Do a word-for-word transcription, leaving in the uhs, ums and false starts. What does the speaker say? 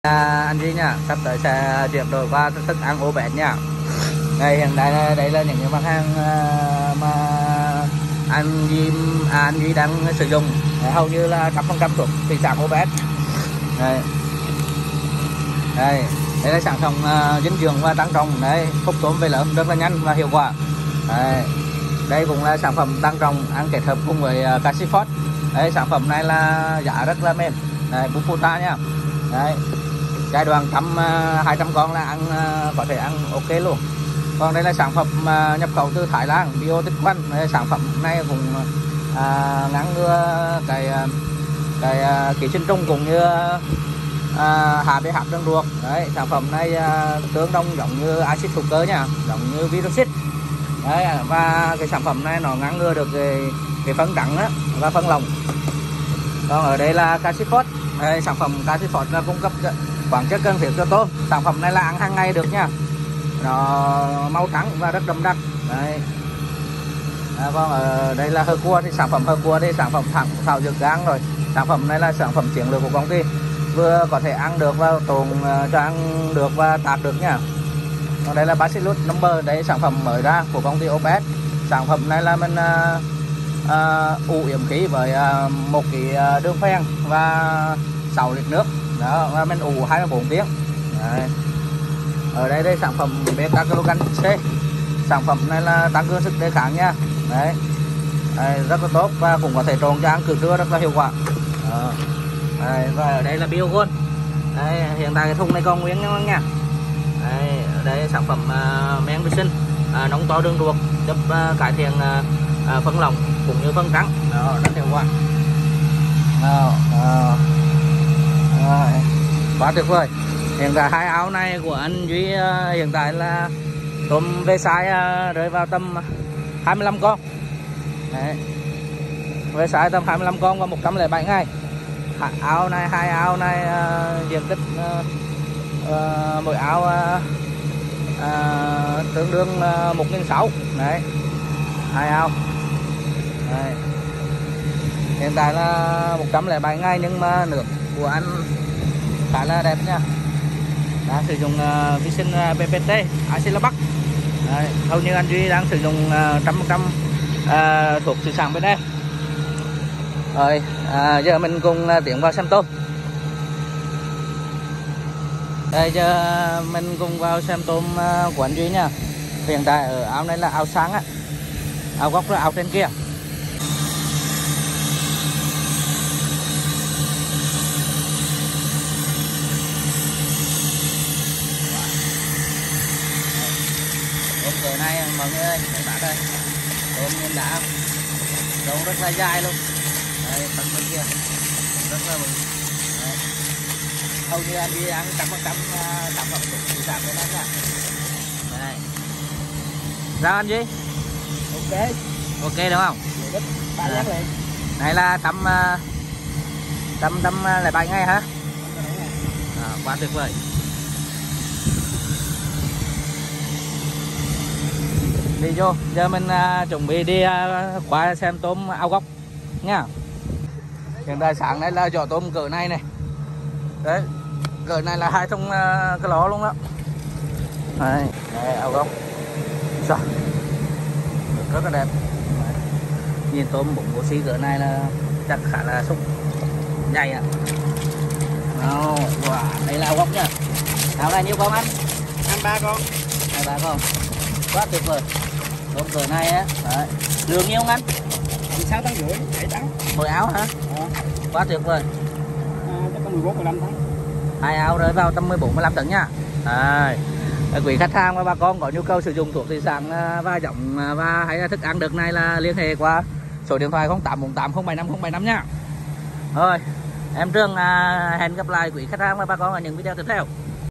À, anh Duy nha, sắp tới sẽ chuyển đổi qua thức ăn ổ bét nha. Đây hiện tại là, đây là những cái mặt hàng uh, mà anh Duy, à, anh Duy đang sử dụng. Đấy, hầu như là trăm phần trăm thuộc thủy sản ổ bét. Đây, đây, đây là sản phẩm uh, dinh dưỡng và tăng trọng. Đấy, phúc tôm về lớn rất là nhanh và hiệu quả. Đây, đây cũng là sản phẩm tăng trọng ăn kết hợp cùng với uh, canxi phốt. Đây, sản phẩm này là giá rất là mềm. Đây, Bufuta nha. Đấy, giai đoạn trăm hai trăm con là ăn có thể ăn ok luôn. Còn đây là sản phẩm nhập khẩu từ Thái Lan, bio tích quanh. Sản phẩm này cũng à, ngăn ngừa cái cái ký sinh trùng cũng như à, hạ pH đường ruột. Đấy, sản phẩm này à, tương đồng giống như axit hữu cơ nha, giống như virusit. Đấy, và cái sản phẩm này nó ngăn ngừa được cái, cái phân trắng đó, và phân lỏng. Còn ở đây là canxi phốt. Đây, sản phẩm canxi phốt là cung cấp khoáng chất cần thiết cho tôm. Sản phẩm này là ăn hàng ngày được nha, nó màu trắng và rất đậm đặc. Đấy. À, còn ở đây là hơ cua, thì sản phẩm hơ cua thì sản phẩm thẳng thảo dược gan rồi. Sản phẩm này là sản phẩm chiến lược của công ty, vừa có thể ăn được và tồn cho ăn được và tạc được nha. Còn đây là Bacillus number, đây sản phẩm mới ra của công ty ô pê ét. Sản phẩm này là mình uh, uh, ủ yểm khí với uh, một cái đường phèn và sáu lít nước. Đó, và mình ủ hai mươi bốn tiếng. Đấy. Ở đây đây sản phẩm beta glucan C. Sản phẩm này là tăng cường sức đề kháng nha. Đấy. Đấy, rất là tốt và cũng có thể trộn cho ăn cử trưa rất là hiệu quả. Đó. Đấy, và ở đây là Biogon. Đây, hiện tại cái thùng này còn nguyên nha. Đây, ở đây sản phẩm uh, men vi sinh uh, nóng to đường ruột, giúp uh, cải thiện uh, uh, phân lỏng cũng như phân trắng. Đó, rất hiệu quả. Đó, đó. Rồi, quá tuyệt vời. Hiện tại hai áo này của anh Duy uh, hiện tại là tôm về size uh, rơi vào tầm hai mươi lăm con. Đấy. Về size tầm hai mươi lăm con và một trăm lẻ bảy ngày. Áo này, hai áo này uh, diện tích uh, uh, mỗi áo uh, uh, tương đương uh, một nghìn sáu trăm. Đấy, hai áo. Đấy. Hiện tại là một trăm lẻ bảy ngày nhưng mà nước của anh khá là đẹp nha. Đang sử dụng uh, vi sinh uh, pê pê tê, axit lac. Hầu như anh Duy đang sử dụng uh, trăm phần trăm uh, thuộc thủy sản bên đây. Rồi, à, giờ mình cùng uh, tiến vào xem tôm. Đây, giờ mình cùng vào xem tôm uh, của anh Duy nha. Hiện tại ở áo này là áo sáng á, áo góc là áo trên kia. Tôm cỡ này mọi người ơi, các bạn ơi, tôm nguyên đá, tôm rất là dài luôn. Đây, tận bên kia rất là bự. Hầu như anh đi ăn trăm phần trăm sản phẩm thủy sản của nó nha. Đây, sao anh Duy? Ok, ok đúng không? ba nhắc liền. Này là tầm tầm tầm lại bảy ngày hả? À, quá tuyệt vời. Đi vô, giờ mình uh, chuẩn bị đi uh, qua xem tôm ao gốc nha. Hiện tại sáng nay là giỏ tôm cỡ này này. Đấy, cỡ này là hai trong uh, cái ló luôn đó. Đây, đây ao gốc. Sao? Rất là đẹp. Đấy. Nhìn tôm bụng oxy cỡ này là chắc khá là xúc dày ạ. Oh, wow, đây là ao gốc nha. Ao này nhiêu con anh? Ăn ba con. Hai ba con. Quá tuyệt vời. Tôm cỡ này á. Đấy. Lượng nhiêu anh? sáu tấn rưỡi, bảy tấn. Mỗi áo hả? Ờ. Quá tuyệt vời. À, chắc có mười bốn mười lăm tấn. Hai áo rơi vào tầm mười bốn mười lăm tấn nha. Đấy. Quý khách hàng và bà con có nhu cầu sử dụng thuốc thủy sản và giống và hay là thức ăn đợt này là liên hệ qua số điện thoại không tám bốn tám không bảy năm không bảy năm nha. Rồi, em Trương hẹn gặp lại quý khách hàng và bà con ở những video tiếp theo.